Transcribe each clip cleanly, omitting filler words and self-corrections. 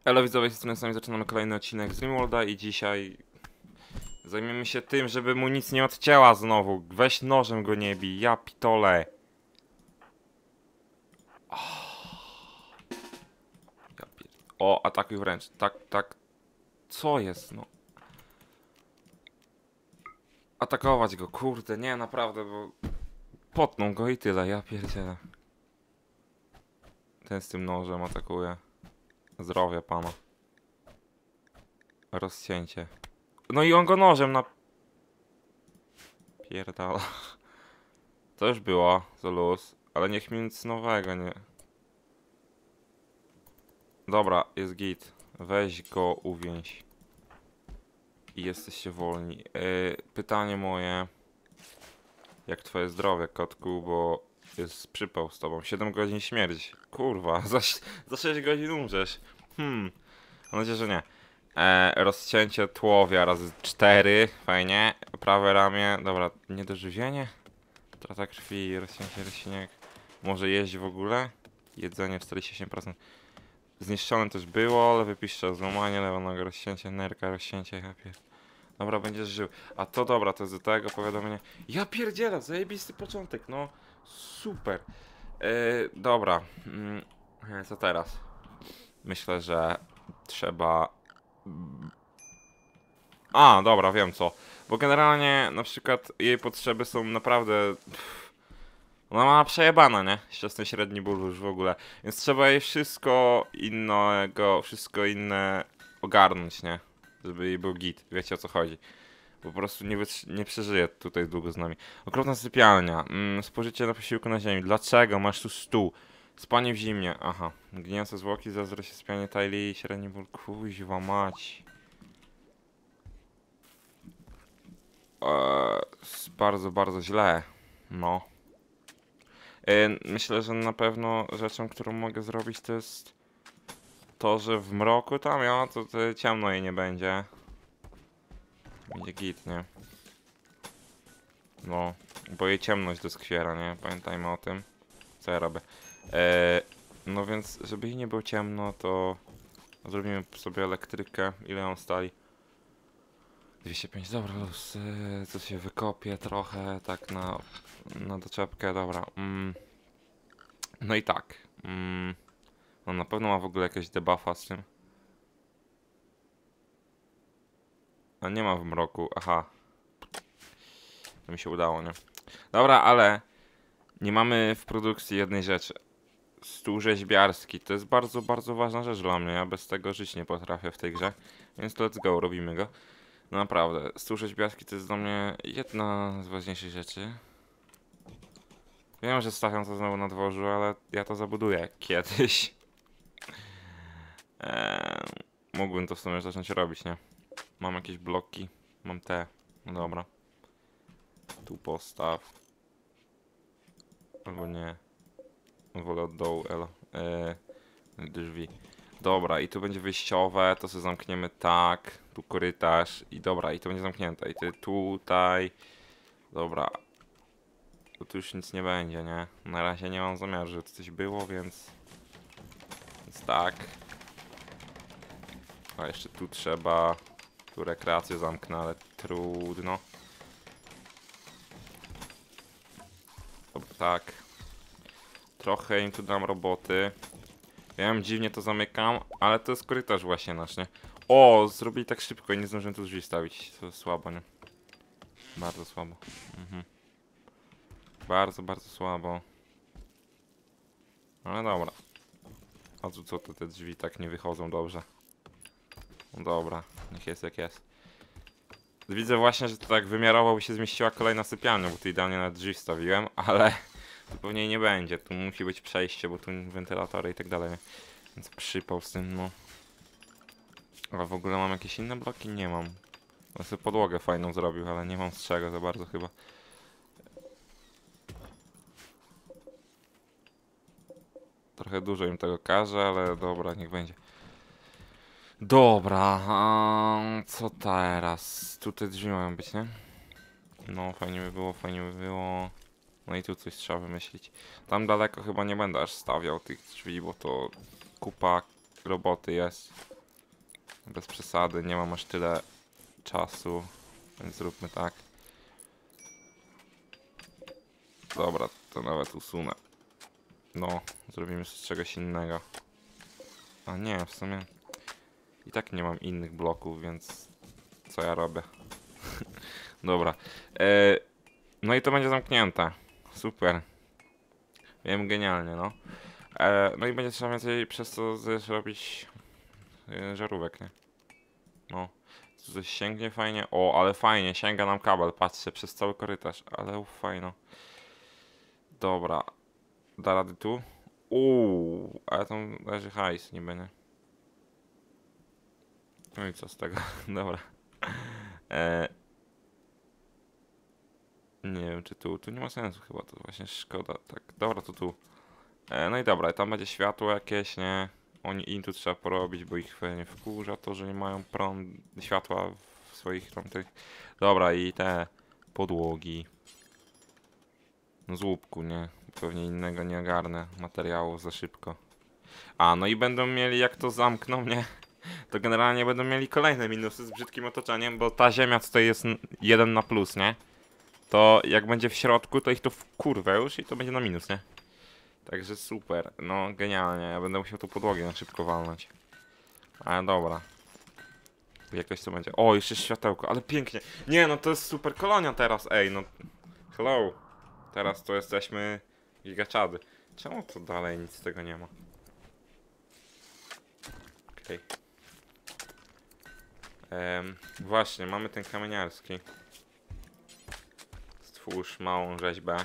Elo widzowie, z tej strony zaczynamy kolejny odcinek z Rimworlda i dzisiaj zajmiemy się tym, żeby mu nic nie odcięła znowu. Weź nożem go nie bij, ja pitole. O, atakuj wręcz. Tak, tak. Co jest, no? Atakować go, kurde, nie, naprawdę, bo potną go i tyle, ja pierdzielę. Ten z tym nożem atakuje. Zdrowie pana. Rozcięcie. No i on go nożem na... Pierdala. To już było, za luz, ale niech mi nic nowego nie... Dobra, jest git. Weź go, uwięź. I jesteście wolni. Pytanie moje. Jak twoje zdrowie, kotku, bo jest przypał z tobą. 7 godzin śmierć. Kurwa, za 6 godzin umrzesz. Mam nadzieję, że nie. Rozcięcie tułowia razy 4. Fajnie. Prawe ramię. Dobra, niedożywienie. Trata krwi, rozcięcie roślinek. Może jeść w ogóle? Jedzenie 48%. Zniszczone też było, lewy piszcze, złamanie, lewa noga, rozcięcie, nerka, rozcięcie, happy. Dobra, będziesz żył. A to dobra, to jest do tego powiadomienie. Ja pierdzielę, zajebisty początek, no. Super. Dobra. Co teraz? Myślę, że trzeba... A, dobra, wiem co. Bo generalnie na przykład jej potrzeby są naprawdę... Ona ma przejebana, nie? Jeszcze średni ból już w ogóle. Więc trzeba jej wszystko inne ogarnąć, nie? Żeby jej był git. Wiecie o co chodzi. Po prostu nie przeżyje tutaj długo z nami. Okropna sypialnia. Spożycie na posiłku na ziemi. Dlaczego? Masz tu stół. Spanie w zimnie. Aha. Gnijące zwłoki, zazdrość, sypianie Tylee, średni ból. Kuźwa mać. Bardzo, bardzo źle. No. Myślę, że na pewno rzeczą, którą mogę zrobić, to jest to, że w mroku tam to ciemno jej nie będzie. Będzie git, nie? No, bo jej ciemność doskwiera, nie? Pamiętajmy o tym. Co ja robię? No więc, żeby jej nie było ciemno, to zrobimy sobie elektrykę. Ile ją stali? 205, dobra, luz. Co się wykopie trochę, tak na doczepkę, dobra. No i tak. On na pewno ma w ogóle jakieś debuffa z tym. A nie ma w mroku, aha. To mi się udało, nie? Dobra, ale nie mamy w produkcji jednej rzeczy. Stół rzeźbiarski. To jest bardzo, bardzo ważna rzecz dla mnie. Ja bez tego żyć nie potrafię w tej grze. Więc let's go, robimy go. No naprawdę, stół rzeźbiarski to jest dla mnie jedna z ważniejszych rzeczy. Wiem, że stawiam to znowu na dworzu, ale ja to zabuduję kiedyś. Mógłbym to w sumie zacząć robić, nie? Mam jakieś bloki. Mam te. No dobra. Tu postaw. Albo nie. Wolę od dołu, elo. Drzwi. Dobra, i tu będzie wyjściowe, to sobie zamkniemy tak. Tu korytarz. I dobra, i to będzie zamknięte. I ty tutaj. Dobra. Tu już nic nie będzie, nie? Na razie nie mam zamiaru, żeby coś było, więc tak. A jeszcze tu trzeba. Tu rekreację zamknę, ale trudno. Dobra, tak. Trochę im tu dam roboty. Ja wiem, dziwnie to zamykam, ale to jest korytarz właśnie nasz, nie? O, zrobili tak szybko i nie zdążyłem tu drzwi stawić. To słabo, nie? Bardzo słabo. Bardzo, bardzo słabo. Ale dobra. A co to te drzwi tak nie wychodzą dobrze? No dobra, niech jest jak jest. Widzę właśnie, że to tak wymiarowo by się zmieściła kolejna sypialnia, bo tu idealnie na drzwi wstawiłem, ale tu pewnie nie będzie. Tu musi być przejście, bo tu wentylatory i tak dalej. Więc przypał z tym, no. A w ogóle mam jakieś inne bloki? Nie mam. Ja sobie podłogę fajną zrobił, ale nie mam z czego za bardzo chyba. Trochę dużo im tego każę, ale dobra, niech będzie. Dobra, co teraz? Tutaj drzwi mają być, nie? No, fajnie by było, fajnie by było. No i tu coś trzeba wymyślić. Tam daleko chyba nie będę aż stawiał tych drzwi, bo to kupa roboty jest. Bez przesady, nie mam aż tyle czasu, więc zróbmy tak. Dobra, to nawet usunę. No, zrobimy z czegoś innego. A nie, w sumie i tak nie mam innych bloków, więc co ja robię? Dobra. No i to będzie zamknięte. Super. Wiem, genialnie, no. No i będzie trzeba więcej przez to zrobić żarówek, nie? No. Tu coś sięgnie fajnie. O, ale fajnie, sięga nam kabel, patrzcie, przez cały korytarz. Ale fajno. Dobra. Da rady tu? Ale tam leży hajs, niby, nie? No i co z tego? Dobra. Nie wiem, czy tu nie ma sensu chyba, to właśnie szkoda. Tak, dobra, to tu. No i dobra, tam będzie światło jakieś, nie? Im tu trzeba porobić, bo ich nie wkurza to, że nie mają światła w swoich tamtych. Dobra, i te podłogi. No z łupku, nie? Pewnie innego nie ogarnę materiału za szybko. A, no i będą mieli, jak to zamkną, nie? To generalnie będą mieli kolejne minusy z brzydkim otoczeniem, bo ta ziemia tutaj jest 1 na plus, nie? To jak będzie w środku, to ich to wkurwę już i to będzie na minus, nie? Także super, no genialnie, ja będę musiał tu podłogę na szybko walnąć. Ale dobra. Jak ktoś to będzie. O, jeszcze światełko, ale pięknie. Nie, no to jest super kolonia teraz, ej, no. Hello. Teraz to jesteśmy gigaczady. Czemu to dalej nic z tego nie ma? Okej. Właśnie, mamy ten kamieniarski. Stwórz małą rzeźbę.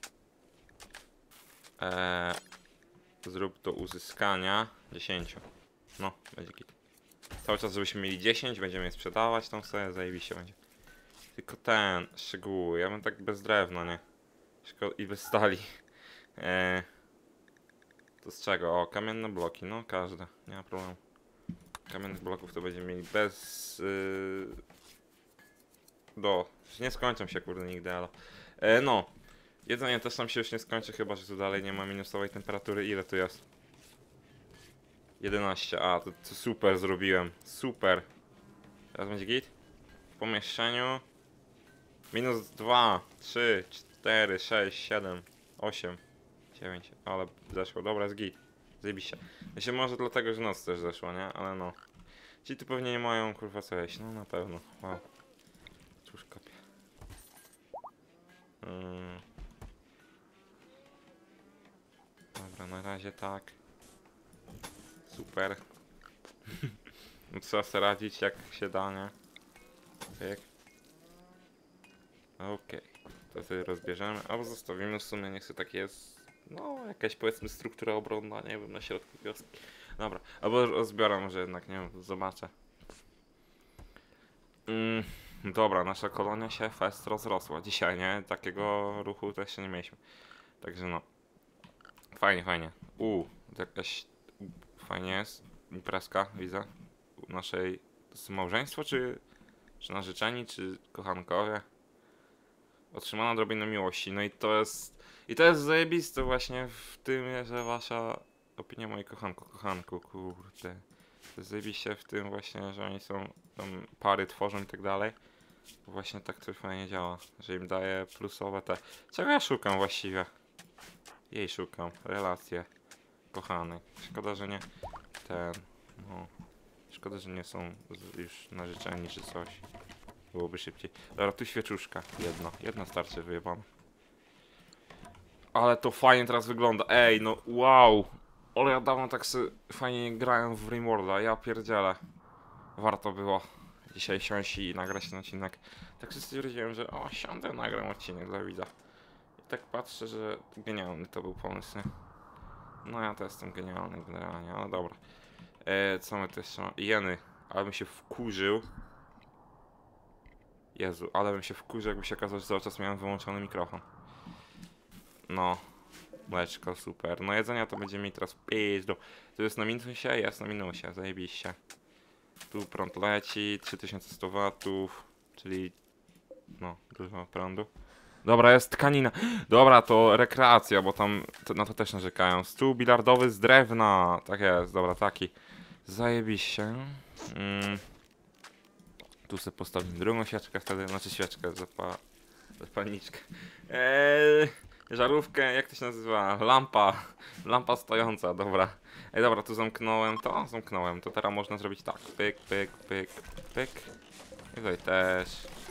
Zrób do uzyskania 10. No, będzie git. Cały czas, żebyśmy mieli 10, będziemy je sprzedawać, tam sobie zajebiście będzie. Tylko ten, szczegóły, ja bym tak bez drewna, nie? I bez stali. To z czego? O, kamienne bloki, no każde, nie ma problemu. Kamiennych bloków to będziemy mieli bez... nie skończą się kurde nigdy, ale... no. Jedzenie też nam się już nie skończy, chyba że tu dalej nie ma minusowej temperatury. Ile tu jest? 11. A, to super zrobiłem. Super. Teraz będzie git? W pomieszczeniu. Minus 2, 3, 4, 6, 7, 8, 9. Ale zeszło. Dobra, jest git. Zajebiście. Myślę, może dlatego, że noc też zeszła, nie? Ale no. Ci tu pewnie nie mają kurwa co jeść. No na pewno. Wow. Cóż kopię. Dobra, na razie tak. Super. No trzeba sobie radzić jak się da, nie? Tak. Okej. To sobie rozbierzemy, albo zostawimy w sumie, niech sobie tak jest. No, jakaś powiedzmy struktura obronna, nie wiem, na środku wioski. Dobra, albo rozbiorę może jednak, nie wiem, zobaczę. Dobra, nasza kolonia się fest rozrosła dzisiaj, nie? Takiego ruchu to jeszcze nie mieliśmy. Także no. Fajnie, fajnie. To jakaś... Fajnie jest. Imprezka, widzę. U naszej... To jest małżeństwo, czy narzeczeni, czy kochankowie? Otrzymana odrobinę miłości. No i to jest... I to jest zajebiste właśnie w tym, że wasza opinia mojej kochanku, kurde. To jest zajebiście w tym właśnie, że oni są tam pary tworzą i tak dalej. Właśnie tak to fajnie działa, że im daje plusowe te... Czego ja szukam właściwie? Jej szukam. Relacje. Kochany. Szkoda, że nie ten... No. Szkoda, że nie są już narzeczeni czy coś. Byłoby szybciej. Dobra, tu świeczuszka. Jedna starczy wyjebana. Ale to fajnie teraz wygląda. Ej, no wow. Ale ja dawno tak sobie fajnie grałem w Rimworlda. Ja pierdzielę. Warto było dzisiaj siąść i nagrać ten odcinek. Tak sobie stwierdziłem, że siądę, nagram odcinek dla widza. I tak patrzę, że genialny to był pomysł, nie? No ja to jestem genialny generalnie, ale dobra. Co my tu jeszcze mamy? Jeny. Ale bym się wkurzył. Jezu, ale bym się wkurzył, jakby się okazało, że cały czas miałem wyłączony mikrofon. No. Mleczko, super. No jedzenia to będziemy mieli teraz pizdu. To jest na minusie? Jest na minusie, zajebiście. Tu prąd leci, 3100 watów, czyli no, dużo prądu. Dobra, jest tkanina. Dobra, to rekreacja, bo tam na to też narzekają. Stół bilardowy z drewna. Tak jest, dobra, taki. Zajebiście. Tu sobie postawimy drugą świeczkę wtedy, znaczy świeczkę, zapalniczkę. Żarówkę, jak to się nazywa? Lampa stojąca, dobra. Ej, dobra, tu zamknąłem to, to teraz można zrobić tak, pyk, pyk, pyk, pyk. I tutaj też.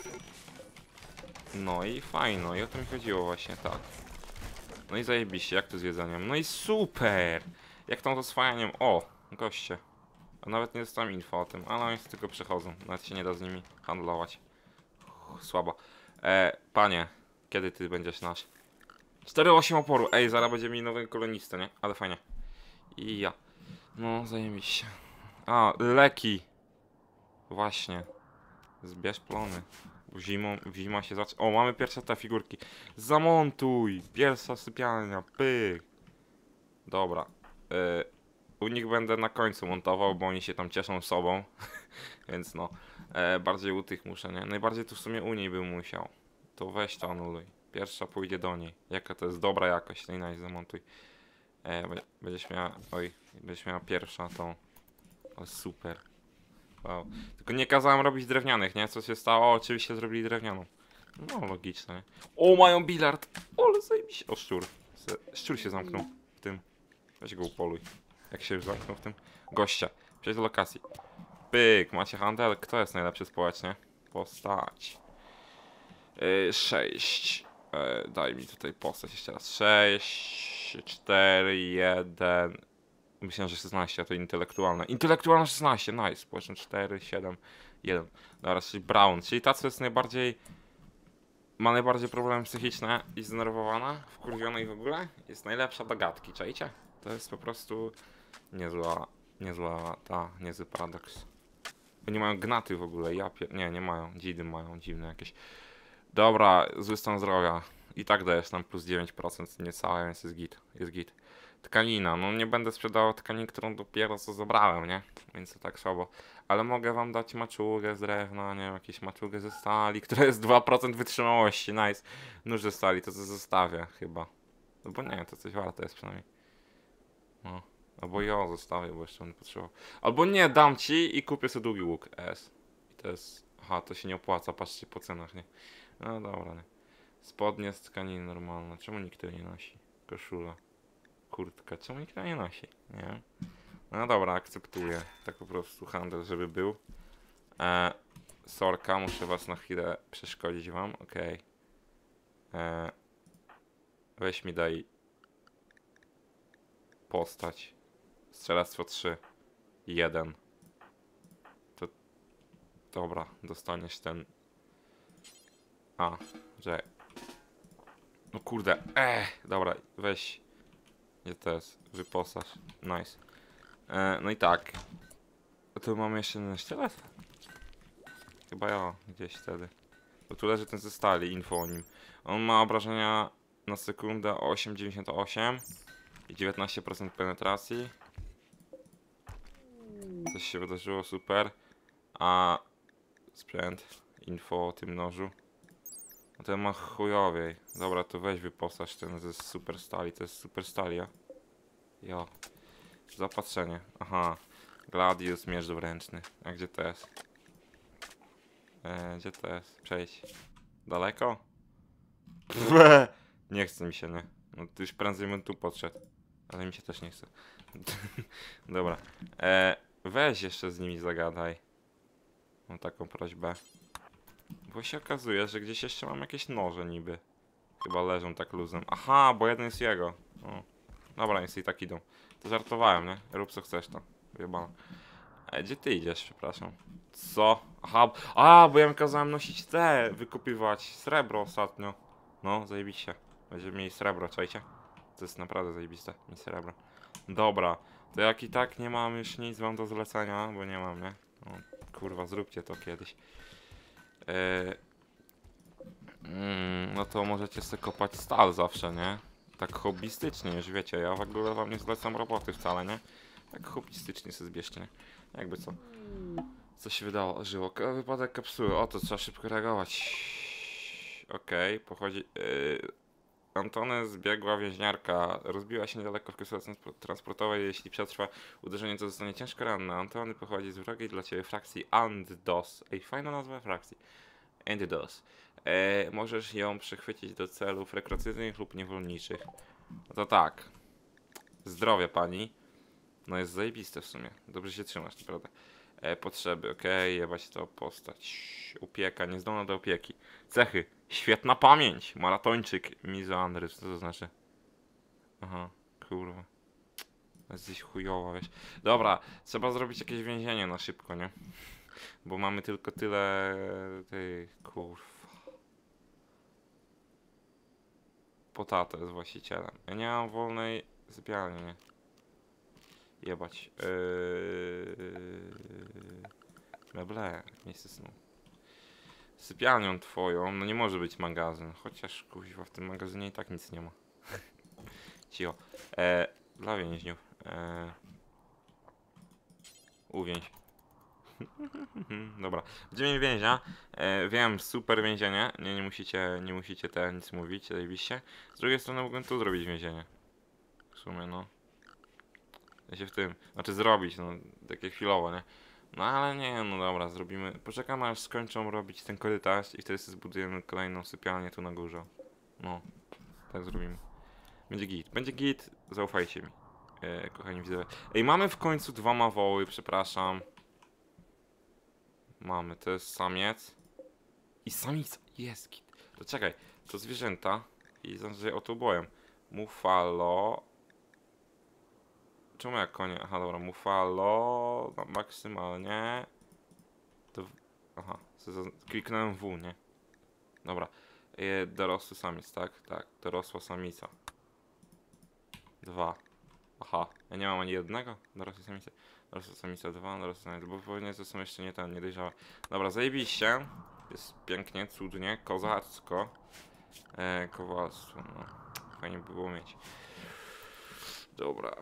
No i fajno, i o to mi chodziło właśnie, tak. No i zajebiście, jak to z jedzeniem? No i super! Jak tam to oswajaniem? O, goście. A nawet nie dostałem info o tym, ale oni tylko przechodzą. Nawet się nie da z nimi handlować. Słabo. Panie, kiedy ty będziesz nasz? 4,8 oporu. Ej, zaraz będzie mi nowy kolonista, nie? Ale fajnie. I ja. No, zajebiście. A, leki. Właśnie. Zbierz plony. Zima się zaczyna. O, mamy pierwsze te figurki. Zamontuj! Pierwsza sypialnia. Pyk. Dobra. U nich będę na końcu montował, bo oni się tam cieszą sobą. Więc no. Bardziej u tych muszę, nie? Najbardziej tu w sumie u niej bym musiał. To weź to anuluj. Pierwsza pójdzie do niej. Jaka to jest dobra jakość, tej nice zamontuj. Będziesz miała. Oj, będziesz miała pierwsza tą. O, super. Wow. Tylko nie kazałem robić drewnianych, nie? Co się stało? Oczywiście zrobili drewnianą. No, logiczne, nie? O, mają bilard! O, ale zajebiście. O, szczur. Szczur się zamknął w tym. Weź go upoluj. Jak się już zamknął w tym. Gościa. Przejdź do lokacji. Pyk, macie handel? Kto jest najlepszy społecznie? Postać. 6. Daj mi tutaj postać jeszcze raz. 6, 4, 1. Myślałem, że 16, a to intelektualne. Intelektualne 16, nice. Społeczne 4, 7, 1. Dobra, czyli Brown. Czyli ta, co jest najbardziej... Ma najbardziej problemy psychiczne i zdenerwowana, wkurwiona i w ogóle. Jest najlepsza do gadki, czajcie? To jest po prostu... niezły paradoks. Bo nie mają gnaty w ogóle, nie mają. Dzidy mają, dziwne jakieś. Dobra, zły stan zdrowia. I tak dajesz nam plus 9%, niecałe, więc jest git. Tkanina, no nie będę sprzedawał tkaniny, którą dopiero co zabrałem, nie? Więc to tak słabo. Ale mogę wam dać maczugę z drewna, nie wiem, jakieś maczugę ze stali, która jest 2% wytrzymałości, nice. Nóż ze stali, to co zostawię chyba. No bo nie, to coś warte jest przynajmniej. No. Albo ja zostawię, bo jeszcze będę potrzebował. Albo nie, dam ci i kupię sobie długi łuk S. I to jest... Aha, to się nie opłaca, patrzcie po cenach, nie? No dobra, nie. Spodnie z tkaniny normalne. Czemu nikt tego nie nosi? Koszula. Kurtka. Czemu nikt tego nie nosi? Nie wiem. No dobra, akceptuję. Tak po prostu handel, żeby był. Sorka, muszę was na chwilę przeszkodzić wam. Okej. Weź mi daj postać. Strzelectwo 3. 1. To... Dobra, dostaniesz ten... A, że... No kurde, dobra, weź. Gdzie to jest? Wyposaż. Nice. No i tak. A tu mamy jeszcze jeden sztylet? Chyba ja, gdzieś wtedy. Bo tu leży ten ze stali, info o nim. On ma obrażenia na sekundę 8,98 i 19% penetracji. Coś się wydarzyło, super. A sprzęt, info o tym nożu. No ten ma chujowiej. Dobra, to weź wyposaż ten ze super stali. To jest super stali, ja? Jo. Zapatrzenie. Aha. Gladius, miecz dwuręczny. A gdzie to jest? Gdzie to jest? Przejdź. Daleko? Pff, nie chce mi się, nie? No to już prędzej bym tu podszedł. Ale mi się też nie chce. Dobra. Weź jeszcze z nimi zagadaj. Mam taką prośbę. Bo się okazuje, że gdzieś jeszcze mam jakieś noże niby. Chyba leżą tak luzem. Aha, bo jeden jest jego. O. Dobra, więc i tak idą. To żartowałem, nie? Rób co chcesz tam. Wyjebane. Gdzie ty idziesz, przepraszam? Co? Aha, bo ja mi kazałem nosić te, wykupywać srebro ostatnio. No, zajebiście. Będziemy mieli srebro, czajcie? To jest naprawdę zajebiste, mieć srebro. Dobra, to jak i tak nie mam już nic wam do zlecenia, bo nie mam, nie? No, kurwa, zróbcie to kiedyś. No to możecie sobie kopać stal zawsze, nie? Tak hobbystycznie, już wiecie, ja w ogóle wam nie zlecam roboty wcale, nie? Tak hobbystycznie sobie zbierzcie, nie? Jakby co? Co się wydarzyło? Wypadek kapsuły, o to trzeba szybko reagować. Okej, pochodzi... Antony zbiegła więźniarka. Rozbiła się niedaleko w kapsule transportowej. Jeśli przetrwa uderzenie, to zostanie ciężko ranna. Antony pochodzi z wrogiej dla ciebie frakcji Andos. Ej, fajna nazwa frakcji. Andos. Możesz ją przechwycić do celów rekreacyjnych lub niewolniczych. No to tak. Zdrowie pani. No jest zajebiste w sumie. Dobrze się trzymasz, naprawdę. Potrzeby, okej, jebać to postać. Opieka, niezdolna do opieki. Cechy, świetna pamięć. Maratończyk, mizoandrys, co to znaczy? Aha, kurwa. Jesteś chujowa, wiesz. Dobra, trzeba zrobić jakieś więzienie na szybko, nie? Bo mamy tylko tyle tych, kurwa. Potato jest właścicielem. Ja nie mam wolnej sypialni, nie? Jebać. Meble, miejsce snu. Sypialnią twoją, no nie może być magazyn. Chociaż kuźwa, w tym magazynie i tak nic nie ma. Cicho. Dla więźniów. Uwięź. Dobra. Będziemy mieli więźnia. Wiem, super więzienie. Nie musicie teraz nic mówić, zajebiście. Z drugiej strony mogłem tu zrobić więzienie. W sumie, no. Ja się w tym. Znaczy zrobić, no. Takie chwilowo, nie? No ale nie, no dobra, zrobimy. Poczekamy aż skończą robić ten korytarz i wtedy sobie zbudujemy kolejną sypialnię tu na górze. No, tak zrobimy. Będzie git, zaufajcie mi, kochani widzowie. Ej, mamy w końcu dwa mawoły, przepraszam. Mamy, to jest samiec. I samica, jest git. To czekaj, to zwierzęta i znaczy o to bojem. Mufalo. Czemu jak konie? Aha, dobra, mufalo, no, maksymalnie. To, aha, kliknąłem W, nie? Dobra. Dorosły samiec, tak? Tak, dorosła samica. 2. Aha, ja nie mam ani jednego. Dorosła samica. Dorosła samica 2, dorosła samica, bo pewnie to są jeszcze nie ten, nie dojrzałe. Dobra, zajebiście. Jest pięknie, cudnie, kozacko. Kowalstwo, no. Fajnie by było mieć. Dobra.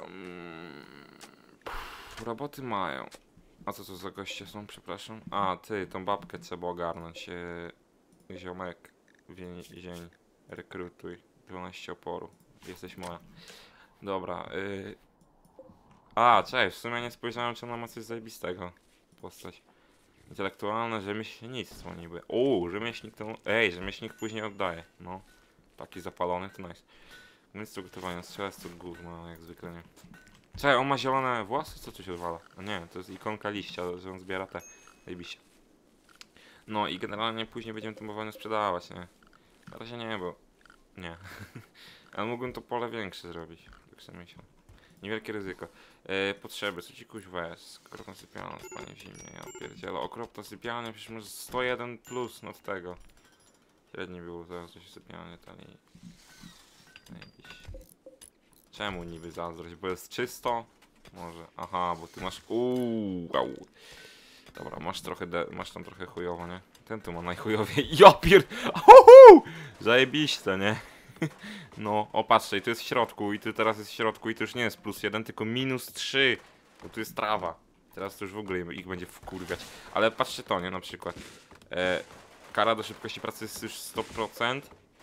Roboty mają. A co to za goście są, przepraszam? A, ty, tą babkę trzeba ogarnąć. Ziomek, więzień, rekrutuj. 12 oporu. Jesteś moja. Dobra, A, cześć, w sumie nie spojrzałem, czy ona ma coś zajebistego. Postać. Intelektualne rzemieślnictwo niby. Rzemieślnik to... Ej, rzemieślnik później oddaje. No. Taki zapalony, to nice. Umiejętność gotowania, strzelectwo gówno, jak zwykle nie. Czekaj, on ma zielone włosy? Co tu się odwala? A nie, to jest ikonka liścia, że on zbiera te. Zajebiście. No i generalnie później będziemy to bawownie sprzedawać, nie? Na razie nie, bo... Nie. Ale mógłbym to pole większe zrobić. Tak sobie myślę. Niewielkie ryzyko. Potrzeby, co ci kuźwa jest? Okropna sypialnia, spanie w zimie, ja pierdzielę. Okropna sypialnia, przecież może 101 plus od tego. Średni był, zaraz coś sypialnie taniej. Czemu niby zazdrość? Bo jest czysto? Może. Aha, bo ty masz... Au. Dobra, masz tam trochę chujowo, nie? Ten tu ma najchujowiej. Ja pier... Zajebiście, nie? No, o patrzcie, i tu jest w środku, i tu teraz jest w środku, i to już nie jest +1, tylko -3. Bo tu jest trawa. Teraz to już w ogóle ich będzie wkurwiać. Ale patrzcie to, nie? Na przykład. Kara do szybkości pracy jest już 100%.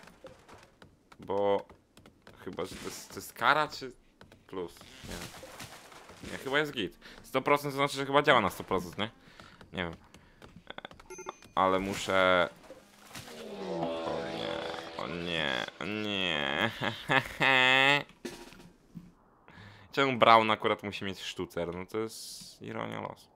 Bo... Chyba, że to jest kara, czy plus? Nie wiem. Nie, chyba jest git. 100% to znaczy, że chyba działa na 100%, nie? Nie wiem. Ale muszę... O nie, o nie, o nie. Czemu Brown akurat musi mieć sztucer? No to jest ironia losu.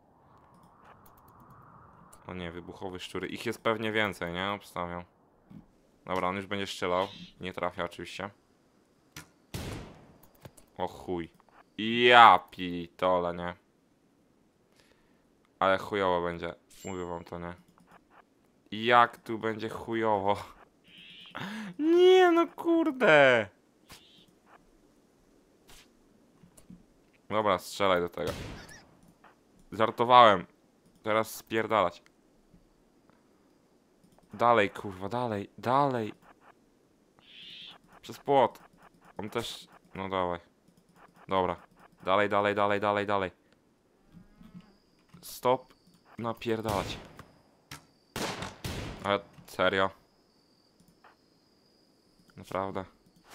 O nie, wybuchowe szczury. Ich jest pewnie więcej, nie? Obstawiam. Dobra, on już będzie strzelał. Nie trafia oczywiście. O chuj. Ja pitole, nie? Ale chujowo będzie. Mówię wam to, nie? Jak tu będzie chujowo? Nie no kurde. Dobra, strzelaj do tego. Żartowałem. Teraz spierdalać. Dalej, kurwa, dalej, dalej. Przez płot. On też... No dawaj. Dobra. Dalej, dalej, dalej, dalej, dalej. Stop. Napierdalać. Ale serio. Naprawdę.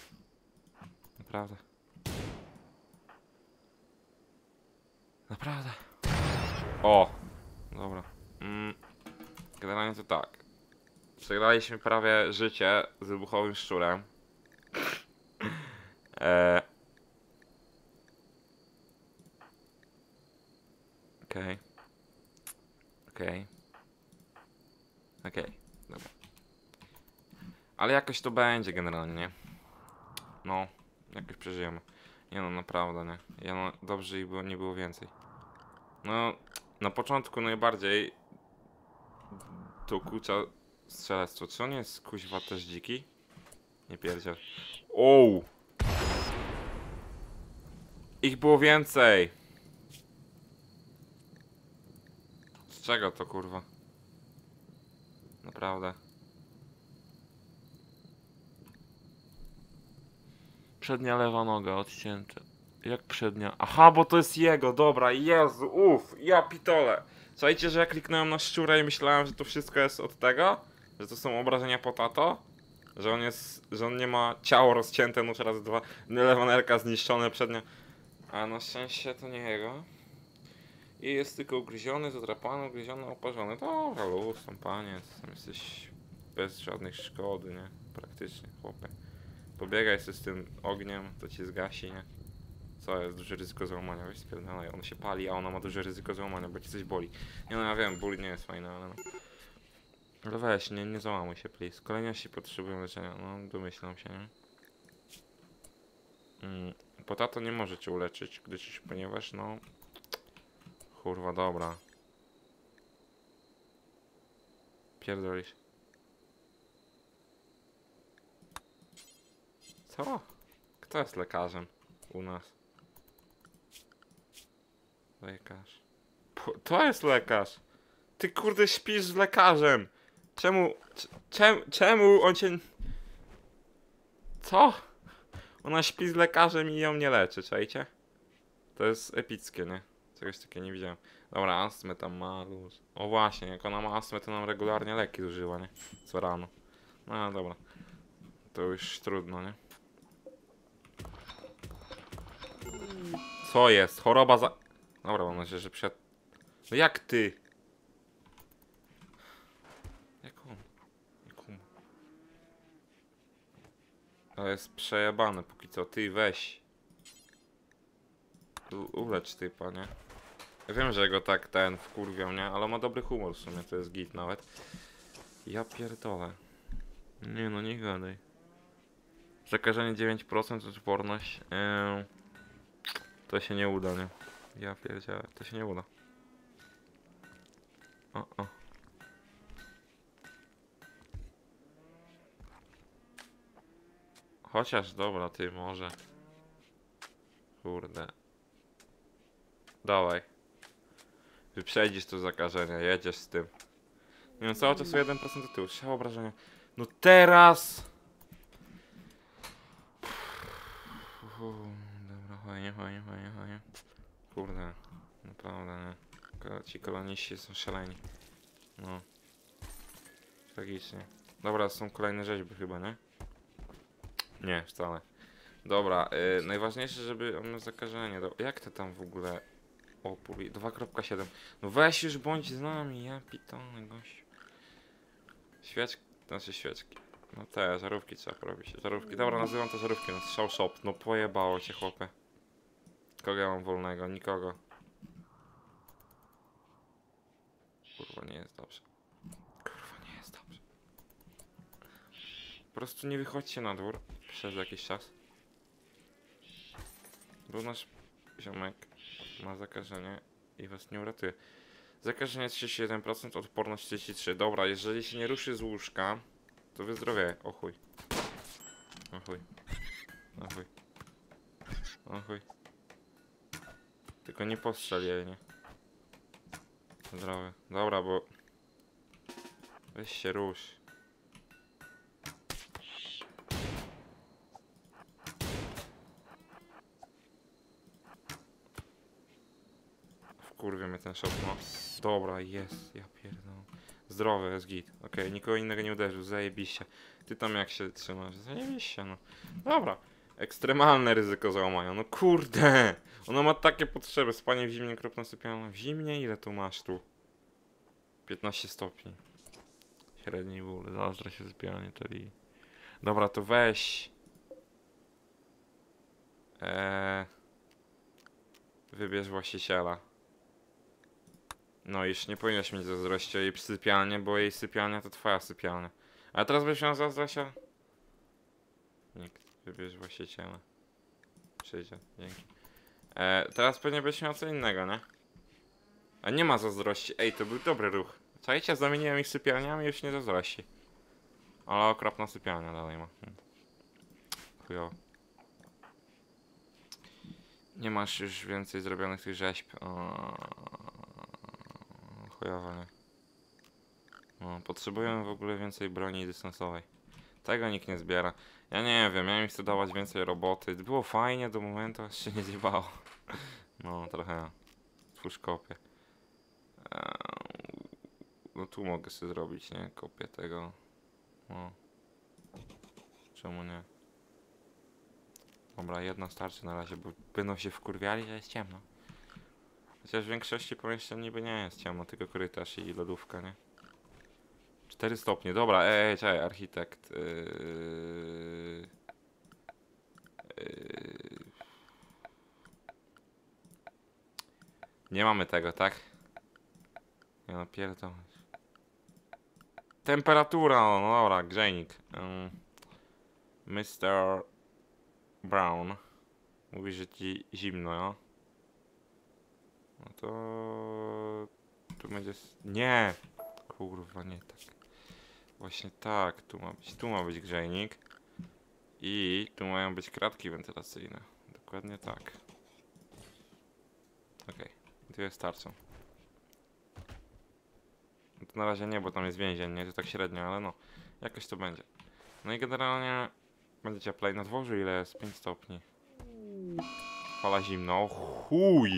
Naprawdę. Naprawdę. O! Dobra. Generalnie to tak. Przegraliśmy prawie życie z wybuchowym szczurem. Okej. Okej. Okej. Dobra. Ale jakoś to będzie generalnie, nie? No, jakoś przeżyjemy. Nie no, naprawdę, nie. Ja no, dobrze ich było, nie było więcej. No, na początku najbardziej to kucia strzelectwo. Czy on jest kuźwa też dziki? Nie pierdziel. Ouu! Ich było więcej! Z czego to kurwa? Naprawdę. Przednia lewa noga odcięta. Jak przednia? Aha, bo to jest jego, dobra, Jezu, ja pitole. Słuchajcie, że ja kliknąłem na szczura i myślałem, że to wszystko jest od tego? Że to są obrażenia potato? Że on nie ma ciało rozcięte, nóż raz, dwa, lewa nerka zniszczone, przednia. A na szczęście to nie jego. I jest tylko ugryziony, zadrapany, ugryziony, oparzony. Dobra, luz, tam panie, tam jesteś bez żadnych szkody, nie? Praktycznie, chłopie. Pobiegaj sobie z tym ogniem, to ci zgasi, nie? Co jest duże ryzyko załamania, weź spierdalaj, on się pali, a ona ma duże ryzyko załamania, bo ci coś boli. Nie no, ja wiem, ból nie jest fajny, ale no. Ale weź, nie załamuj się, please. Kolejności potrzebują leczenia, no domyślam się, nie? Potato nie może cię uleczyć, ponieważ no... Kurwa, dobra. Pierdolisz. Co? Kto jest lekarzem u nas? Lekarz. To jest lekarz! Ty kurde śpisz z lekarzem! Czemu on cię... Co? Ona śpi z lekarzem i ją nie leczy, czajcie? To jest epickie, nie? Czegoś takiego nie widziałem. Dobra, astmę tam ma luz. O właśnie, jak ona ma astmę, to nam regularnie leki zużywa, nie? Co rano. No dobra. To już trudno, nie? Co jest? Choroba za... Dobra, mam nadzieję, że przed... No jak ty? Jak on? Jak on? To jest przejebane póki co. Ty weź. Ulecz typa, nie? Ja wiem, że go tak ten wkurwią, nie? Ale ma dobry humor w sumie, to jest git nawet. Ja pierdolę. Nie no, nie gadaj. Zakażenie 9%, odporność. To się nie uda, nie? Ja pierdzielę, to się nie uda. O. Chociaż dobra, ty może. Kurde. Dawaj. Wyprzedzisz to zakażenie, jedziesz z tym. Nie wiem, cały czas o 1% do tyłu. Strzał obrażenia. No teraz! Dobra, fajnie. Kurde, naprawdę, nie. Ci koloniści są szaleni. No. Tragicznie. Dobra, są kolejne rzeźby chyba, nie? Nie, wcale. Dobra, najważniejsze, żeby on miał zakażenie. Jak to tam w ogóle... O, 2.7. No weź już bądź z nami, ja pitony gościu. Świeczki, znaczy świeczki. No te, żarówki trzeba porobić. Żarówki, dobra, nazywam to żarówki, no strzał shop. No pojebało cię, chłopie. Kogo ja mam wolnego? Nikogo. Kurwa, nie jest dobrze. Kurwa, nie jest dobrze. Po prostu nie wychodźcie na dwór przez jakiś czas. Bo nasz ziomek ma zakażenie i was nie uratuje. Zakażenie 31%, odporność 33%. Dobra, jeżeli się nie ruszy z łóżka, to wyzdrowieje. O chuj. O chuj. O chuj. O chuj. Tylko nie postrzel jej, nie? Zdrowy. Dobra, bo... Weź się rusz. Wkurwia mnie ten shop, no. Dobra, jest, ja pierdolę. Zdrowy, jest git. Okej, nikogo innego nie uderzył, zajebiście. Ty tam jak się trzymasz? Zajebiście, no. Dobra. Ekstremalne ryzyko załamania. No kurde! Ona ma takie potrzeby. Spanie w zimnie, okropna sypialnia. W zimnie? Ile tu masz tu? 15 stopni. Średniej ból. Zazdra się sypialnie, czyli... Dobra, to weź... Wybierz właściciela. No już nie powinieneś mieć zazdrości o jej sypialnię, bo jej sypialnia to twoja sypialnia. Ale teraz byś miał zazdrość o... Nikt. Wybierz właściciela. Przyjdzie, dzięki. Teraz pewnie byś miał co innego, nie? A nie ma zazdrości. Ej, to był dobry ruch. Czajcie, zamieniłem ich sypialniami, już nie zazdrości. Ale okropna sypialnia dalej ma. Chujowo. Nie masz już więcej zrobionych tych rzeźb. Chujowo, nie? No, potrzebujemy w ogóle więcej broni dystansowej. Tego nikt nie zbiera. Ja nie wiem, ja mi chcę dawać więcej roboty. Było fajnie do momentu, aż się nie zjebało. No, trochę twórz kopię. No tu mogę sobie zrobić, nie? Kopię tego. No. Czemu nie? Dobra, jedna starczy na razie, bo będą się wkurwiali, że jest ciemno. Chociaż w większości pomieszczeń niby nie jest ciemno, tylko korytarz i lodówka, nie? 4 stopnie, dobra, czekaj, architekt. Nie mamy tego, tak? Ja napierdolę. Temperatura, no dobra, grzejnik. Mr. Brown. Mówi, że ci zimno, no? No to... Tu będzie... Nie! Kurwa, nie tak. Właśnie tak, tu ma być grzejnik. I tu mają być kratki wentylacyjne. Dokładnie tak. Okej, dwie starczą. No to na razie nie, bo tam jest więzień, nie? To tak średnio, ale no. Jakoś to będzie. No i generalnie... Będzie cieplej. Na dworzu ile jest? 5 stopni. Fala zimno. O chuj!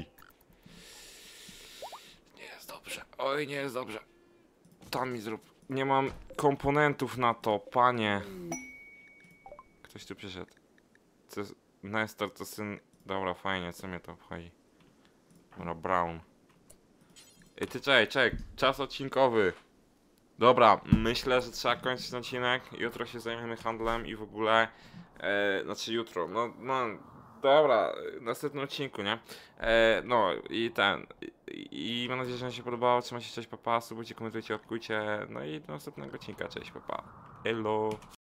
Nie jest dobrze. Oj, nie jest dobrze. Tam mi zrób. Nie mam komponentów na to, panie. Ktoś tu przyszedł. Nestor to syn... Dobra, fajnie, co mnie to obchodzi. Dobra, Brown. Ej, ty czekaj, czas odcinkowy. Dobra, myślę, że trzeba kończyć ten odcinek. Jutro się zajmiemy handlem i w ogóle... znaczy jutro, no... Dobra, w następnym odcinku, nie? No i I mam nadzieję, że wam się podobało. Trzymajcie się, cześć, papa, subujcie, komentujcie, łapkujcie. No i do następnego odcinka, cześć, papa. Hello.